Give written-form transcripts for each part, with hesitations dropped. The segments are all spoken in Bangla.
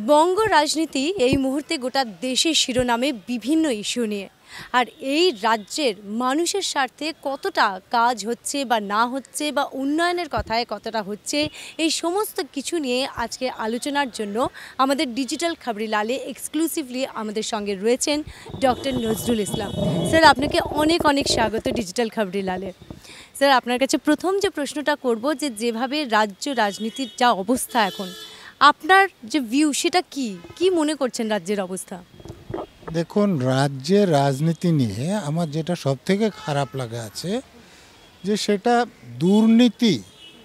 বঙ্গ রাজনীতি এই মুহূর্তে গোটা দেশের শিরোনামে বিভিন্ন ইস্যু নিয়ে, আর এই রাজ্যের মানুষের স্বার্থে কতটা কাজ হচ্ছে বা না হচ্ছে বা উন্নয়নের কথায় কতটা হচ্ছে, এই সমস্ত কিছু নিয়ে আজকে আলোচনার জন্য আমাদের ডিজিটাল খবরিলালে এক্সক্লুসিভলি আমাদের সঙ্গে রয়েছেন ডক্টর নজরুল ইসলাম। স্যার, আপনাকে অনেক অনেক স্বাগত ডিজিটাল খবরিলালে। স্যার, আপনার কাছে প্রথম যে প্রশ্নটা করব, যেভাবে রাজ্য রাজনীতির যা অবস্থা এখন, আপনার যে ভিউ সেটা কি মনে করছেন রাজ্যের অবস্থা? দেখুন, রাজ্যের রাজনীতি নিয়ে আমার যেটা সবথেকে খারাপ লাগা আছে যে সেটা দুর্নীতি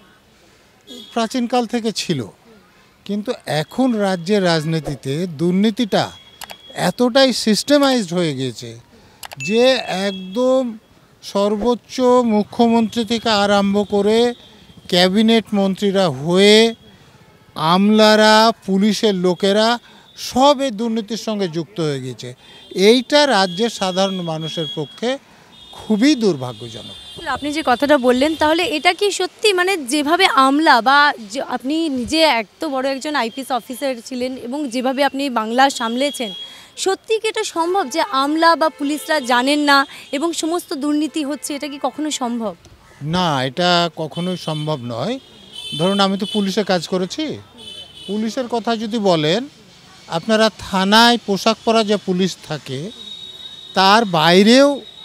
প্রাচীনকাল থেকে ছিল, কিন্তু এখন রাজ্যের রাজনীতিতে দুর্নীতিটা এতটাই সিস্টেমাইজড হয়ে গিয়েছে যে একদম সর্বোচ্চ মুখ্যমন্ত্রী থেকে আরম্ভ করে ক্যাবিনেট মন্ত্রীরা হয়ে আমলারা, পুলিশের লোকেরা সব এই দুর্নীতির সঙ্গে যুক্ত হয়ে গেছে। এইটা রাজ্যের সাধারণ মানুষের পক্ষে খুবই দুর্ভাগ্যজনক। আপনি যে কথাটা বললেন, তাহলে এটা কি সত্যি, মানে যেভাবে আমলা বা আপনি নিজে এত বড় একজন আইপিএস অফিসার ছিলেন এবং যেভাবে আপনি বাংলা সামলেছেন, সত্যি কি এটা সম্ভব যে আমলা বা পুলিশরা জানেন না এবং সমস্ত দুর্নীতি হচ্ছে? এটা কি কখনো সম্ভব? না, এটা কখনোই সম্ভব নয়। ধরুন, আমি তো পুলিশে কাজ করেছি। পুলিশের কথা যদি বলেন, আপনারা থানায় পোশাক পরা যে পুলিশ থাকে তার বাইরেও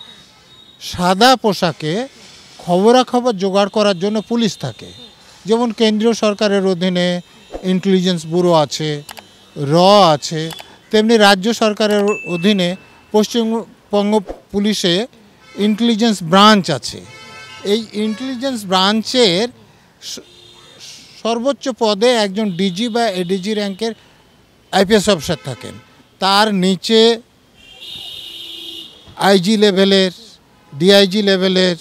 সাদা পোশাকে খবরাখবর জোগাড় করার জন্য পুলিশ থাকে। যেমন কেন্দ্রীয় সরকারের অধীনে ইন্টেলিজেন্স ব্যুরো আছে, আছে, তেমনি রাজ্য সরকারের অধীনে পশ্চিমবঙ্গ পুলিশে ইন্টেলিজেন্স ব্রাঞ্চ আছে। এই ইন্টেলিজেন্স ব্রাঞ্চের সর্বোচ্চ পদে একজন ডিজি বা এডিজি র্যাঙ্কের আইপিএস অফিসার থাকেন। তার নিচে আইজি লেভেলের, ডিআইজি লেভেলের,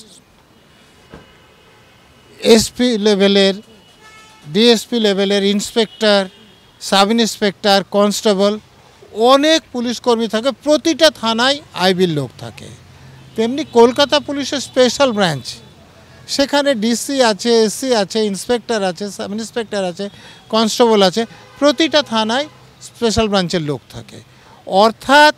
এসপি লেভেলের, ডিএসপি লেভেলের, ইন্সপেক্টর, সাব ইন্সপেক্টর, কনস্টেবল, অনেক পুলিশ কর্মী থাকে। প্রতিটা থানায় আইবির লোক থাকে। তেমনি কলকাতা পুলিশের স্পেশাল ব্রাঞ্চ, সেখানে ডিসি আছে, এসসি আছে, ইন্সপেক্টর আছে, সাব ইন্সপেক্টর আছে, কনস্টেবল আছে। প্রতিটা থানায় স্পেশাল ব্রাঞ্চের লোক থাকে। অর্থাৎ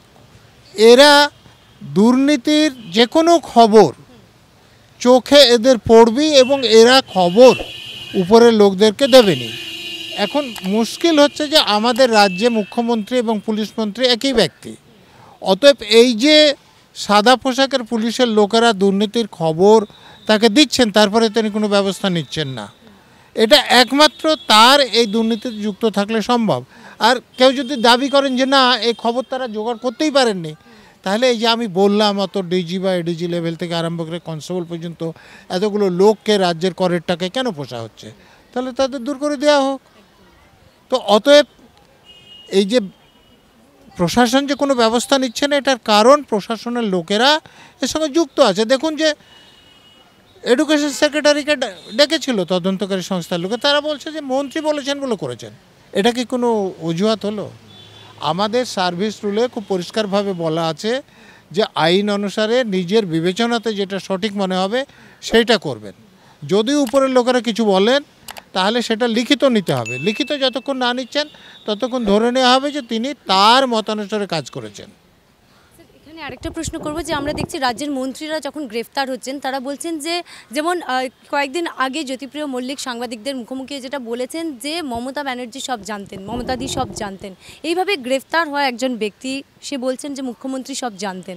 এরা দুর্নীতির যে কোনো খবর চোখে এদের পড়বি এবং এরা খবর উপরের লোকদেরকে দেবেনি। এখন মুশকিল হচ্ছে যে আমাদের রাজ্যে মুখ্যমন্ত্রী এবং পুলিশ মন্ত্রী একই ব্যক্তি। অতএব এই যে সাদা পোশাকের পুলিশের লোকেরা দুর্নীতির খবর তাকে দিচ্ছেন, তারপরে তিনি কোনো ব্যবস্থা নিচ্ছেন না, এটা একমাত্র তার এই দুর্নীতিতে যুক্ত থাকলে সম্ভব। আর কেউ যদি দাবি করেন যে না, এই খবর তারা জোগাড় করতেই পারেননি, তাহলে এই যে আমি বললাম অত ডিজি বা এডিজি লেভেল থেকে আরম্ভ করে কনস্টেবল পর্যন্ত এতগুলো লোককে রাজ্যের করের টাকায় কেন পোষা হচ্ছে, তাহলে তাদের দূর করে দেওয়া হোক। তো অতএব এই যে প্রশাসন যে কোনো ব্যবস্থা নিচ্ছে না, এটার কারণ প্রশাসনের লোকেরা এর সঙ্গে যুক্ত আছে। দেখুন যে এডুকেশন সেক্রেটারিকে ডেকেছিল তদন্তকারী সংস্থার লোকে, তারা বলছে যে মন্ত্রী বলেছেন বলে করেছেন। এটা কি কোনো অজুহাত হলো? আমাদের সার্ভিস রুলে খুব পরিষ্কারভাবে বলা আছে যে আইন অনুসারে নিজের বিবেচনাতে যেটা সঠিক মনে হবে সেইটা করবেন। যদি উপরের লোকেরা কিছু বলেন তাহলে সেটা লিখিত নিতে হবে। লিখিত যতক্ষণ না নিচ্ছেন ততক্ষণ ধরে নেওয়া হবে যে তিনি তার মতানুসারে কাজ করেছেন। এখানে আরেকটা প্রশ্ন করব, যে আমরা দেখছি রাজ্যের মন্ত্রীরা যখন গ্রেফতার হচ্ছেন, তারা বলছেন যে, যেমন কয়েকদিন আগে জ্যোতিপ্রিয় মল্লিক সাংবাদিকদের মুখোমুখি যেটা বলেছেন যে মমতা ব্যানার্জি সব জানতেন, মমতাদি সব জানতেন। এইভাবে গ্রেফতার হয় একজন ব্যক্তি, সে বলছেন যে মুখ্যমন্ত্রী সব জানতেন।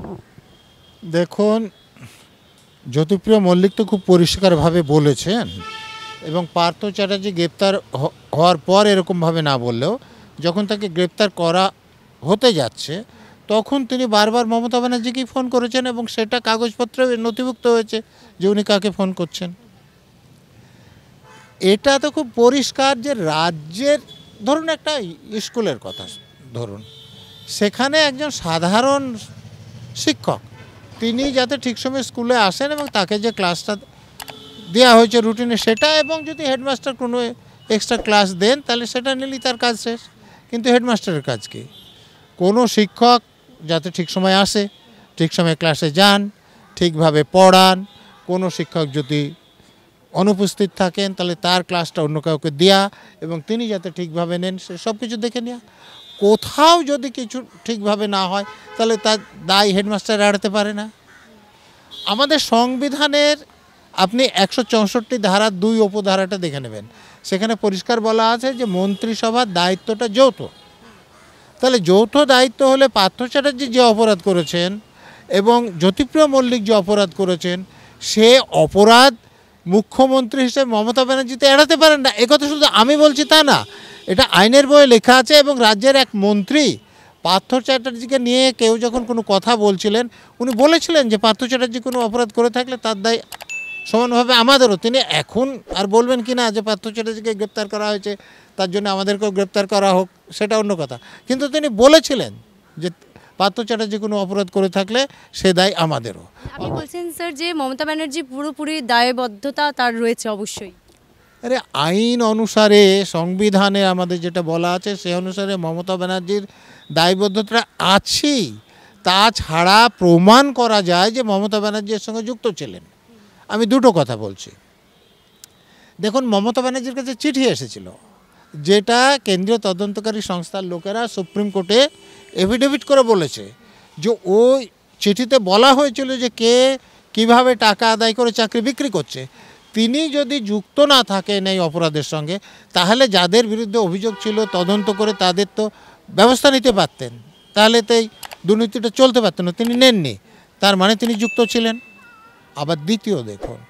দেখুন, জ্যোতিপ্রিয় মল্লিক তো খুব পরিষ্কারভাবে বলেছেন, এবং পার্থ চ্যাটার্জি গ্রেপ্তার হওয়ার পর এরকমভাবে না বললেও যখন তাকে গ্রেপ্তার করা হতে যাচ্ছে তখন তিনি বারবার মমতা ব্যানার্জিকেই ফোন করেছেন এবং সেটা কাগজপত্রে নথিভুক্ত হয়েছে যে উনি কাকে ফোন করছেন। এটা তো খুব পরিষ্কার যে রাজ্যের, ধরুন একটা স্কুলের কথা ধরুন, সেখানে একজন সাধারণ শিক্ষক, তিনি যাতে ঠিক সময় স্কুলে আসেন এবং তাকে যে ক্লাসটা দেওয়া হয়েছে রুটিনে সেটা, এবং যদি হেডমাস্টার কোনো এক্সট্রা ক্লাস দেন তাহলে সেটা নিলেই তার কাজ শেষ। কিন্তু হেডমাস্টারের কাজ কি? কোনো শিক্ষক যাতে ঠিক সময় আসে, ঠিক সময় ক্লাসে যান, ঠিকভাবে পড়ান। কোনো শিক্ষক যদি অনুপস্থিত থাকেন তাহলে তার ক্লাসটা অন্য কাউকে দেয়া এবং তিনি যাতে ঠিকভাবে নেন সে সব কিছু দেখে নেওয়া। কোথাও যদি কিছু ঠিকভাবে না হয় তাহলে তার দায় হেডমাস্টার এড়াতে পারে না। আমাদের সংবিধানের আপনি 164 ধারা 2 উপধারাটা দেখে নেবেন, সেখানে পরিষ্কার বলা আছে যে মন্ত্রিসভার দায়িত্বটা যৌথ। তাহলে যৌথ দায়িত্ব হলে পার্থ চ্যাটার্জি যে অপরাধ করেছেন এবং জ্যোতিপ্রিয় মল্লিক যে অপরাধ করেছেন সে অপরাধ মুখ্যমন্ত্রী হিসেবে মমতা ব্যানার্জিতে এড়াতে পারেন না। একথা শুধু আমি বলছি তা না, এটা আইনের বইয়ে লেখা আছে। এবং রাজ্যের এক মন্ত্রী পার্থ চ্যাটার্জিকে নিয়ে কেউ যখন কোনো কথা বলছিলেন উনি বলেছিলেন যে পার্থ চ্যাটার্জি কোনো অপরাধ করে থাকলে তার দায় সমানভাবে আমাদেরও। তিনি এখন আর বলবেন কি না যে পার্থ চ্যাটার্জিকে গ্রেপ্তার করা হয়েছে তার জন্য আমাদেরকেও গ্রেপ্তার করা হোক, সেটা অন্য কথা, কিন্তু তিনি বলেছিলেন যে পার্থ চ্যাটার্জি কোনো অপরাধ করে থাকলে সে দায় আমাদেরও। আপনি বলছেন স্যার যে মমতা ব্যানার্জি পুরোপুরি দায়বদ্ধতা তার রয়েছে অবশ্যই। আরে আইন অনুসারে সংবিধানে আমাদের যেটা বলা আছে সে অনুসারে মমতা ব্যানার্জির দায়বদ্ধতা আছেই। তাছাড়া প্রমাণ করা যায় যে মমতা ব্যানার্জির সঙ্গে যুক্ত ছিলেন। আমি দুটো কথা বলছি। দেখুন, মমতা ব্যানার্জির কাছে চিঠি এসেছিল যেটা কেন্দ্রীয় তদন্তকারী সংস্থার লোকেরা সুপ্রিম কোর্টে এফিডেভিট করে বলেছে যে ওই চিঠিতে বলা হয়েছিল যে কে কিভাবে টাকা আদায় করে চাকরি বিক্রি করছে। তিনি যদি যুক্ত না থাকেন এই অপরাধের সঙ্গে তাহলে যাদের বিরুদ্ধে অভিযোগ ছিল তদন্ত করে তাদের তো ব্যবস্থা নিতে পারতেন, তাহলে তো এই দুর্নীতিটা চলতে পারত না। তিনি নেননি, তার মানে তিনি যুক্ত ছিলেন। আবার দ্বিতীয় দেখুন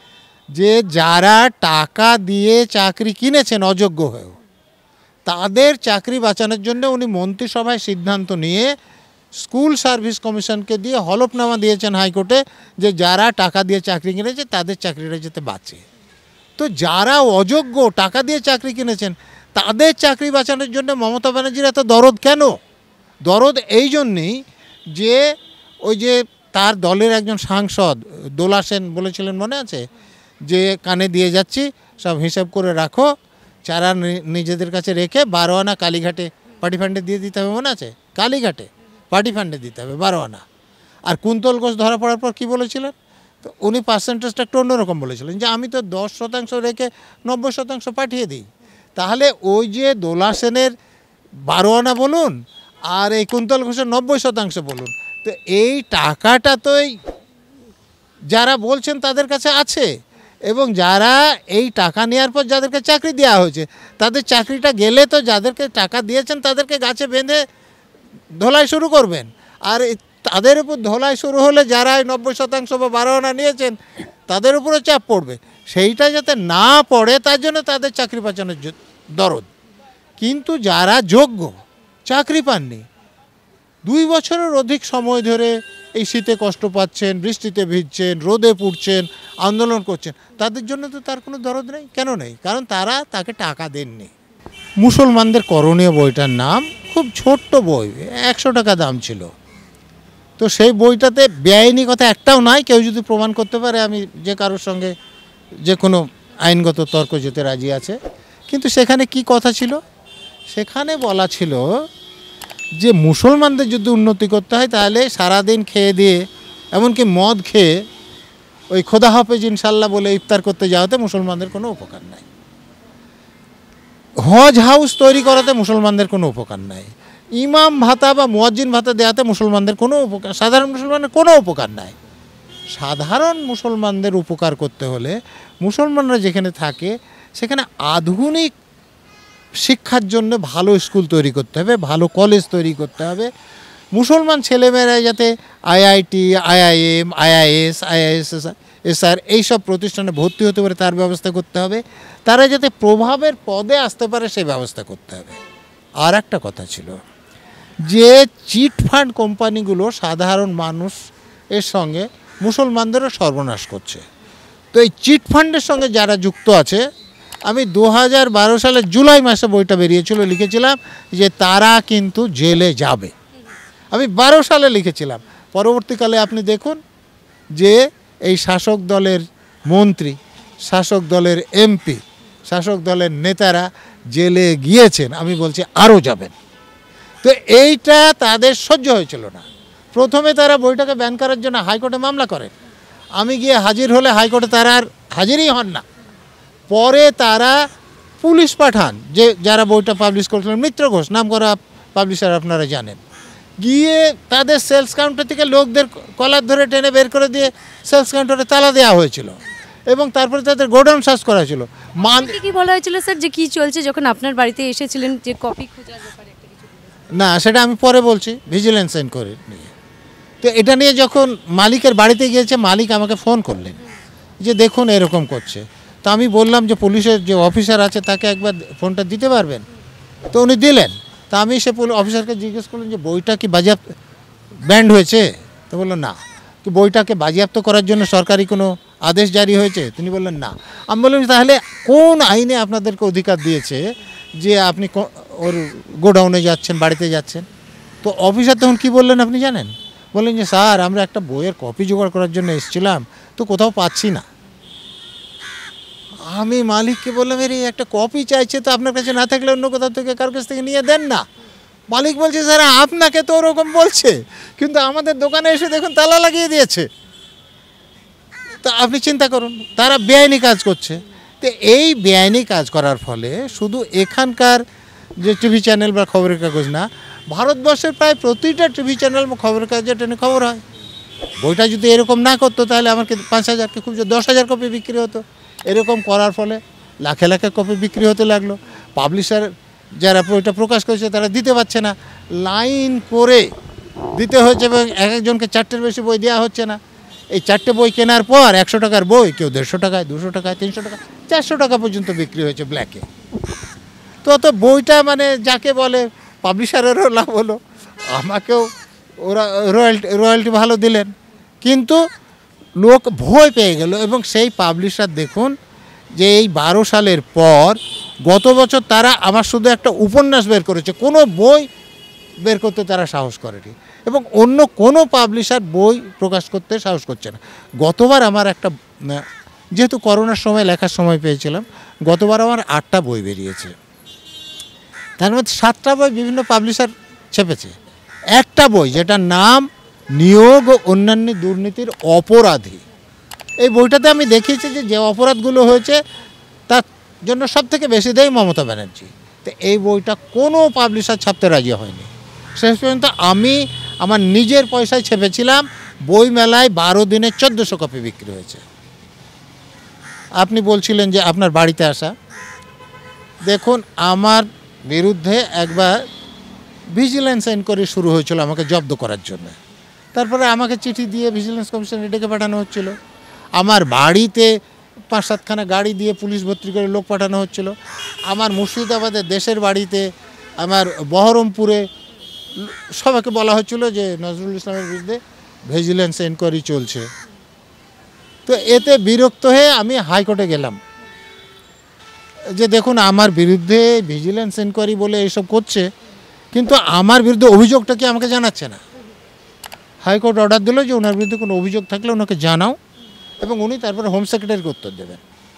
যে যারা টাকা দিয়ে চাকরি কিনেছেন অযোগ্য হয়েও তাদের চাকরি বাঁচানোর জন্য উনি মন্ত্রিসভায় সিদ্ধান্ত নিয়ে স্কুল সার্ভিস কমিশনকে দিয়ে হলফনামা দিয়েছেন হাইকোর্টে যে যারা টাকা দিয়ে চাকরি কিনেছে তাদের চাকরিটা যাতে বাঁচে। তো যারা অযোগ্য টাকা দিয়ে চাকরি কিনেছেন তাদের চাকরি বাঁচানোর জন্য মমতা ব্যানার্জির এত দরদ কেন? দরদ এই জন্যেই যে ওই যে তার দলের একজন সাংসদ দোলা সেন বলেছিলেন, মনে আছে, যে কানে দিয়ে যাচ্ছি সব হিসাব করে রাখো, চারা নিজেদের কাছে রেখে 12 আনা কালীঘাটে পার্টি ফান্ডে দিয়ে দিতে হবে, মনে আছে? কালীঘাটে পার্টি ফান্ডে দিতে হবে 12 আনা। আর কুন্তল ঘোষ ধরা পড়ার পর কী বলেছিলেন? তো উনি পার্সেন্টেজটা একটু অন্যরকম বলেছিলেন যে আমি তো 10% রেখে 90% পাঠিয়ে দিই। তাহলে ওই যে দোলা সেনের 12 আনা বলুন আর এই কুন্তল ঘোষের 90% বলুন, তো এই টাকাটা তো যারা বলছেন তাদের কাছে আছে এবং যারা এই টাকা নেওয়ার পর যাদেরকে চাকরি দেওয়া হয়েছে তাদের চাকরিটা গেলে তো যাদেরকে টাকা দিয়েছেন তাদেরকে গাছে বেঁধে ধোলাই শুরু করবেন। আর তাদের উপর ধোলাই শুরু হলে যারা 90% বা 12 আনা নিয়েছেন তাদের উপরও চাপ পড়বে। সেইটা যাতে না পড়ে তার জন্য তাদের চাকরি বাঁচানোর দরদ। কিন্তু যারা যোগ্য চাকরি পাননি, 2 বছরের অধিক সময় ধরে এই শীতে কষ্ট পাচ্ছেন, বৃষ্টিতে ভিজছেন, রোদে পুড়ছেন, আন্দোলন করছেন, তাদের জন্য তো তার কোনো দরদ নেই। কেন নেই? কারণ তারা তাকে টাকা দেননি। মুসলমানদের করণীয় বইটার নাম, খুব ছোট্ট বই, 100 টাকা দাম ছিল। তো সেই বইটাতে বেআইনি কথা একটাও নাই। কেউ যদি প্রমাণ করতে পারে আমি যে কারোর সঙ্গে যে কোনো আইনগত তর্ক যেতে রাজি আছে। কিন্তু সেখানে কি কথা ছিল? সেখানে বলা ছিল যে মুসলমানদের যদি উন্নতি করতে হয় তাহলে সারাদিন খেয়ে দিয়ে এমনকি মদ খেয়ে ওই খোদা হাফেজ ইনশাল্লাহ বলে ইফতার করতে যাওয়াতে মুসলমানদের কোনো উপকার নাই। হজ হাউস তৈরি করাতে মুসলমানদের কোনো উপকার নাই। ইমাম ভাতা বা মুয়াজ্জিন ভাতা দেওয়াতে মুসলমানদের কোনো উপকার, সাধারণ মুসলমানের কোনো উপকার নাই। সাধারণ মুসলমানদের উপকার করতে হলে মুসলমানরা যেখানে থাকে সেখানে আধুনিক শিক্ষার জন্য ভালো স্কুল তৈরি করতে হবে, ভালো কলেজ তৈরি করতে হবে। মুসলমান ছেলেমেয়েরা যাতে আইআইটি, আইআইএম, আইআইএস, আইআইএসআর এইসব প্রতিষ্ঠানে ভর্তি হতে পারে তার ব্যবস্থা করতে হবে। তারা যাতে প্রভাবের পদে আসতে পারে সেই ব্যবস্থা করতে হবে। আর একটা কথা ছিল যে চিটফান্ড কোম্পানিগুলো সাধারণ মানুষ এর সঙ্গে মুসলমানদেরও সর্বনাশ করছে। তো এই চিটফান্ডের সঙ্গে যারা যুক্ত আছে, আমি 2012 সালের জুলাই মাসে বইটা বেরিয়েছিল, লিখেছিলাম যে তারা কিন্তু জেলে যাবে। আমি 12 সালে লিখেছিলাম। পরবর্তীকালে আপনি দেখুন যে এই শাসক দলের মন্ত্রী, শাসক দলের এমপি, শাসক দলের নেতারা জেলে গিয়েছেন, আমি বলছি আরও যাবেন। তো এইটা তাদের সহ্য হয়েছিল না। প্রথমে তারা বইটাকে ব্যান করার জন্য হাইকোর্টে মামলা করেন। আমি গিয়ে হাজির হলে হাইকোর্টে তারা আর হাজিরই হন না। পরে তারা পুলিশ পাঠান, যে যারা বইটা পাবলিশ করেছিলেন, মিত্র ঘোষ নাম করা পাবলিশার, আপনারা জানেন, গিয়ে তাদের সেলস কাউন্টার থেকে লোকদের কলার ধরে টেনে বের করে দিয়ে সেলস কাউন্টারে তালা দেওয়া হয়েছিল এবং তারপরে তাদের গোডাউন সার্চ করা হয়েছিল। কি বলা হয়েছিল স্যার, যে কি চলছে যখন আপনার বাড়িতে এসেছিলেন, যে কপি খোঁজার ব্যাপারে একটা কিছু বলেছিলেন? না, সেটা আমি পরে বলছি, ভিজিলেন্স এনকোয়ারি নিয়ে। তো এটা নিয়ে যখন মালিকের বাড়িতে গিয়েছে, মালিক আমাকে ফোন করলেন যে দেখুন এরকম করছে। তো আমি বললাম যে পুলিশের যে অফিসার আছে তাকে একবার ফোনটা দিতে পারবেন? তো উনি দিলেন। তা আমি সে অফিসারকে জিজ্ঞেস করলাম যে বইটা কি বাজেয়াপ্ত ব্যান্ড হয়েছে? তো বললো না। কি বইটাকে বাজেয়াপ্ত করার জন্য সরকারি কোনো আদেশ জারি হয়েছে? তিনি বললেন না। আমি বললাম তাহলে কোন আইনে আপনাদেরকে অধিকার দিয়েছে যে আপনি ওর গোডাউনে যাচ্ছেন, বাড়িতে যাচ্ছেন? তো অফিসার তখন কী বললেন আপনি জানেন? বললেন যে স্যার, আমরা একটা বইয়ের কপি জোগাড় করার জন্য এসেছিলাম, তো কোথাও পাচ্ছি না। আমি মালিককে বললাম, এর একটা কপি চাইছে, তো আপনার কাছে না থাকলে অন্য কোথাও থেকে কারোর কাছ থেকে নিয়ে দেন না। মালিক বলছে স্যার, আপনাকে তো ওরকম বলছে, কিন্তু আমাদের দোকানে এসে দেখুন তালা লাগিয়ে দিয়েছে। তা আপনি চিন্তা করুন, তারা বেআইনি কাজ করছে। তো এই বেআইনি কাজ করার ফলে শুধু এখানকার যে টিভি চ্যানেল বা খবরের কাগজ না, ভারতবর্ষের প্রায় প্রতিটা টিভি চ্যানেল বা খবরের কাগজে টেনে খবর হয়। বইটা যদি এরকম না করতো তাহলে আমাকে 5,000 খুব 10,000 কপি বিক্রি হতো। এরকম করার ফলে লাখে লাখে কপি বিক্রি হতে লাগলো। পাবলিশার যারা বইটা প্রকাশ করেছে তারা দিতে পারছে না, লাইন করে দিতে হচ্ছে এবং এক একজনকে 4টের বেশি বই দেওয়া হচ্ছে না। এই 4টে বই কেনার পর 100 টাকার বই কেউ 150 টাকায়, 200 টাকায়, 300 টাকা, 400 টাকা পর্যন্ত বিক্রি হয়েছে ব্ল্যাকে। তো বইটা মানে যাকে বলে পাবলিশারেরও লাভ হলো, আমাকেও ওরা রয়্যালটি ভালো দিলেন, কিন্তু লোক ভয় পেয়ে গেল। এবং সেই পাবলিশার দেখুন যে এই 12 সালের পর গত বছর তারা আমার শুধু একটা উপন্যাস বের করেছে, কোনো বই বের করতে তারা সাহস করেনি এবং অন্য কোনো পাবলিশার বই প্রকাশ করতে সাহস করছে না। গতবার আমার একটা, যেহেতু করোনার সময় লেখার সময় পেয়েছিলাম, গতবার আমার 8টা বই বেরিয়েছে, তার মধ্যে 7টা বই বিভিন্ন পাবলিশার ছেপেছে। একটা বই যেটার নাম নিয়োগ ও অন্যান্য দুর্নীতির অপরাধী, এই বইটাতে আমি দেখিয়েছি যে অপরাধগুলো হয়েছে তার জন্য সবথেকে বেশি দেয় মমতা ব্যানার্জি। তো এই বইটা কোনো পাবলিশার ছাপতে রাজি হয়নি। শেষ পর্যন্ত আমি আমার নিজের পয়সায় ছেপেছিলাম, বই মেলায় 12 দিনে 1400 কপি বিক্রি হয়েছে। আপনি বলছিলেন যে আপনার বাড়িতে আসা, দেখুন আমার বিরুদ্ধে একবার ভিজিলেন্স এনকোয়ারি শুরু হয়েছিল আমাকে জব্দ করার জন্য। তারপরে আমাকে চিঠি দিয়ে ভিজিলেন্স কমিশনে ডেকে পাঠানো হচ্ছিল। আমার বাড়িতে 5-7খানা গাড়ি দিয়ে পুলিশ ভর্তি করে লোক পাঠানো হচ্ছিল। আমার মুর্শিদাবাদের দেশের বাড়িতে, আমার বহরমপুরে সবাইকে বলা হচ্ছিল যে নজরুল ইসলামের বিরুদ্ধে ভিজিলেন্স এনকোয়ারি চলছে। তো এতে বিরক্ত হয়ে আমি হাইকোর্টে গেলাম যে দেখুন আমার বিরুদ্ধে ভিজিলেন্স এনকোয়ারি বলে এইসব করছে, কিন্তু আমার বিরুদ্ধে অভিযোগটা কি আমাকে জানাচ্ছে না। হাইকোর্ট অর্ডার দিল যে ওনার বিরুদ্ধে কোনো অভিযোগ থাকলে ওনাকে জানাও এবং উনি তারপরে হোম সেক্রেটারিকে উত্তর দেবেন।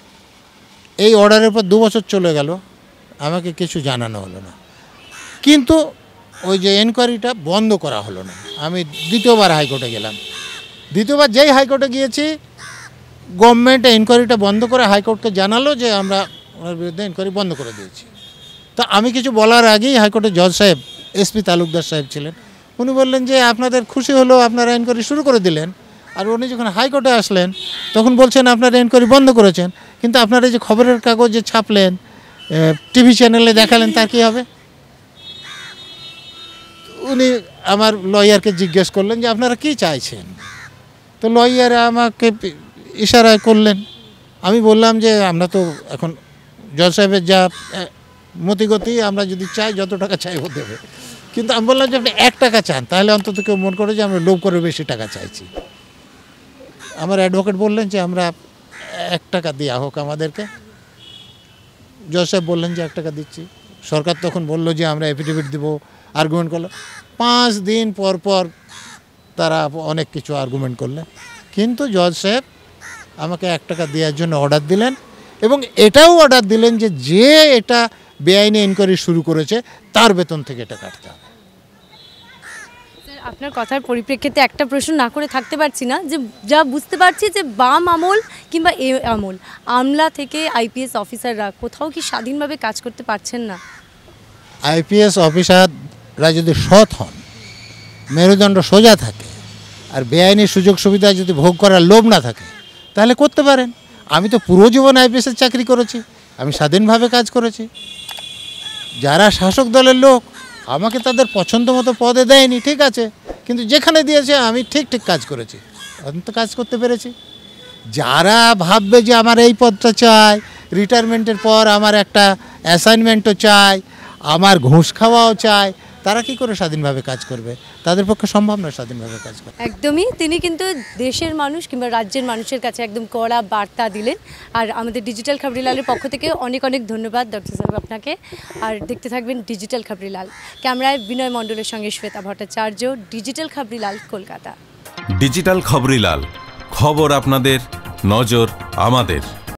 এই অর্ডারের পর 2 বছর চলে গেল, আমাকে কিছু জানানো হলো না, কিন্তু ওই যে এনকোয়ারিটা বন্ধ করা হলো না। আমি দ্বিতীয়বার হাইকোর্টে গেলাম। দ্বিতীয়বার যেই হাইকোর্টে গিয়েছি, গভর্নমেন্ট এনকোয়ারিটা বন্ধ করে হাইকোর্টকে জানালো যে আমরা ওনার বিরুদ্ধে এনকোয়ারি বন্ধ করে দিয়েছি। তা আমি কিছু বলার আগেই হাইকোর্টের জজ সাহেব, এসপি তালুকদার সাহেব ছিলেন, উনি বললেন যে আপনাদের খুশি হলো, আপনারা এনকোয়ারি শুরু করে দিলেন। আর উনি যখন হাইকোর্টে আসলেন তখন বলছেন আপনারা এনকোয়ারি বন্ধ করেছেন, কিন্তু আপনারা যে খবরের কাগজে ছাপলেন, টিভি চ্যানেলে দেখালেন, তার কী হবে? উনি আমার লয়ারকে জিজ্ঞেস করলেন যে আপনারা কী চাইছেন। তো লয়ার আমাকে ইশারা করলেন। আমি বললাম যে আমরা তো এখন জজ সাহেবের যা মতিগতি, আমরা যদি চাই যত টাকা চাইব দেবে, কিন্তু আমি বললাম যে আপনি 1 টাকা চান তাহলে অন্তত কেউ মনে করে যে আমরা লোভ করে বেশি টাকা চাইছি। আমার অ্যাডভোকেট বললেন যে আমরা 1 টাকা দেওয়া হোক আমাদেরকে। জজ সাহেব বললেন যে 1 টাকা দিচ্ছি। সরকার তখন বলল যে আমরা এফিডেভিট দেবো, আর্গুমেন্ট করলো। 5 দিন পর পর তারা অনেক কিছু আর্গুমেন্ট করলেন, কিন্তু জজ সাহেব আমাকে 1 টাকা দেওয়ার জন্য অর্ডার দিলেন এবং এটাও অর্ডার দিলেন যে যে এটা বেআইনি এনকোয়ারি শুরু করেছে তার বেতন থেকে এটা কাটতে হবে। আপনার কথার পরিপ্রেক্ষিতে একটা প্রশ্ন না করে থাকতে পারছি না, যে যা বুঝতে পারছি যে বাম আমল কিংবা এ আমল, আমলা থেকে আইপিএস অফিসাররা কোথাও কি স্বাধীনভাবে কাজ করতে পারছেন না? আইপিএস অফিসাররা যদি সৎ হন, মেরুদণ্ড সোজা থাকে, আর বেআইনি সুযোগ সুবিধা যদি ভোগ করার লোভ না থাকে, তাহলে করতে পারেন। আমি তো পুরো জীবন আইপিএসের চাকরি করেছি, আমি স্বাধীনভাবে কাজ করেছি। যারা শাসক দলের লোক আমাকে তাদের পছন্দ মতো পদে দেয়নি, ঠিক আছে, কিন্তু যেখানে দিয়েছে আমি ঠিক কাজ করেছি, অন্তত কাজ করতে পেরেছি। যারা ভাববে যে আমার এই পদটা চাই, রিটায়ারমেন্টের পর আমার একটা অ্যাসাইনমেন্টও চাই, আমার ঘুষ খাওয়াও চাই, তারা কি করে স্বাধীনভাবে কাজ করবে? তাদের পক্ষে সম্ভব নয় স্বাধীনভাবে কাজ করা। একদমই, তিনি কিন্তু দেশের মানুষ কিংবা রাজ্যের মানুষের কাছে একদম কড়া বার্তা দিলেন। আর আমাদের ডিজিটাল খবরিলালের পক্ষ থেকে অনেক অনেক ধন্যবাদ ডক্টর সাহেব আপনাকে। আর দেখতে থাকবেন ডিজিটাল খবরিলাল। ক্যামেরায় বিনয় মণ্ডলের সঙ্গে শ্বেতা ভট্টাচার্য, ডিজিটাল খবরিলাল, কলকাতা। ডিজিটাল খবরিলাল, খবর আপনাদের, নজর আমাদের।